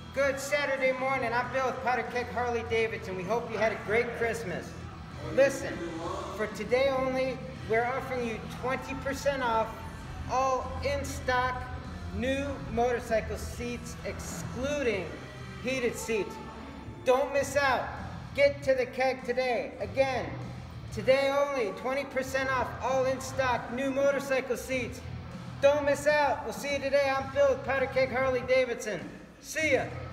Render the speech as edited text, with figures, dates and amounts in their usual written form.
Good Saturday morning. I'm Bill with Powder Keg Harley-Davidson. We hope you had a great Christmas. Listen, for today only, we're offering you 20% off all in-stock new motorcycle seats, excluding heated seats. Don't miss out. Get to the keg today. Again, today only, 20% off all in-stock new motorcycle seats. Don't miss out. We'll see you today. I'm Bill with Powder Keg Harley-Davidson. See ya.